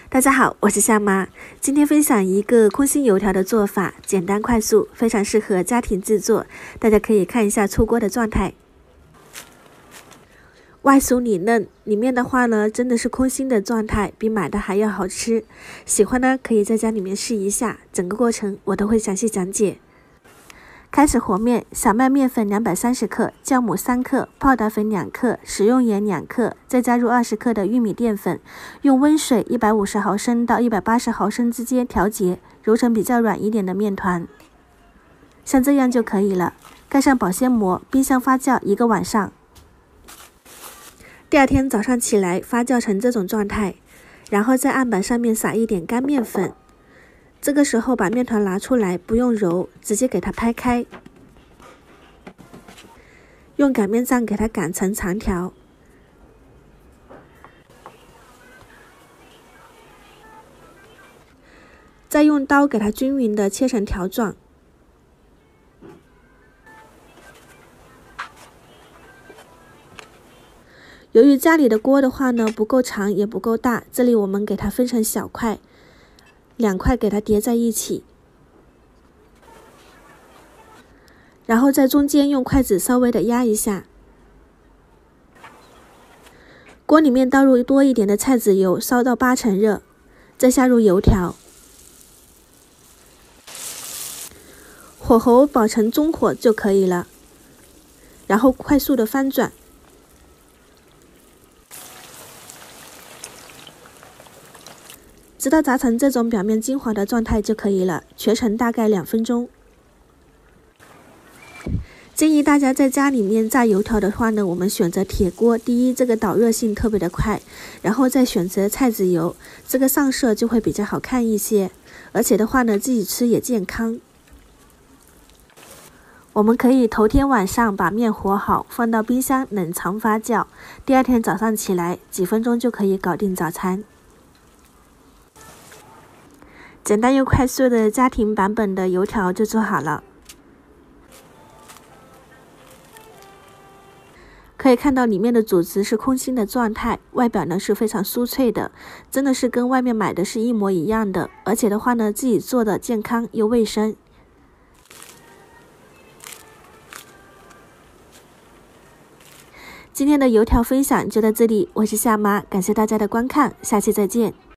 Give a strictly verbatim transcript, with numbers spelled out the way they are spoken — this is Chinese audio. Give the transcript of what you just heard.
大家好，我是夏妈，今天分享一个空心油条的做法，简单快速，非常适合家庭制作。大家可以看一下出锅的状态，外酥里嫩，里面的话呢，真的是空心的状态，比买的还要好吃。喜欢呢，可以在家里面试一下，整个过程我都会详细讲解。开始和面，小麦面粉两百三十克，酵母三克，泡打粉两克，食用盐两克，再加入二十克的玉米淀粉，用温水一百五十毫升到一百八十毫升之间调节，揉成比较软一点的面团，像这样就可以了。盖上保鲜膜，冰箱发酵一个晚上。第二天早上起来发酵成这种状态，然后在案板上面撒一点干面粉。这个时候把面团拿出来，不用揉，直接给它拍开，用擀面杖给它擀成长条，再用刀给它均匀的切成条状。由于家里的锅的话呢不够长也不够大，这里我们给它分成小块，两块给它叠在一起，然后在中间用筷子稍微的压一下。锅里面倒入多一点的菜籽油，烧到八成热，再下入油条，火候保成中火就可以了，然后快速的翻转，直到炸成这种表面金黄的状态就可以了，全程大概两分钟。建议大家在家里面炸油条的话呢，我们选择铁锅，第一，这个导热性特别的快，然后再选择菜籽油，这个上色就会比较好看一些，而且的话呢，自己吃也健康。我们可以头天晚上把面和好，放到冰箱冷藏发酵，第二天早上起来几分钟就可以搞定早餐。简单又快速的家庭版本的油条就做好了。可以看到里面的组织是空心的状态，外表呢是非常酥脆的，真的是跟外面买的是一模一样的，而且的话呢，自己做的健康又卫生。今天的油条分享就到这里，我是夏妈，感谢大家的观看，下期再见。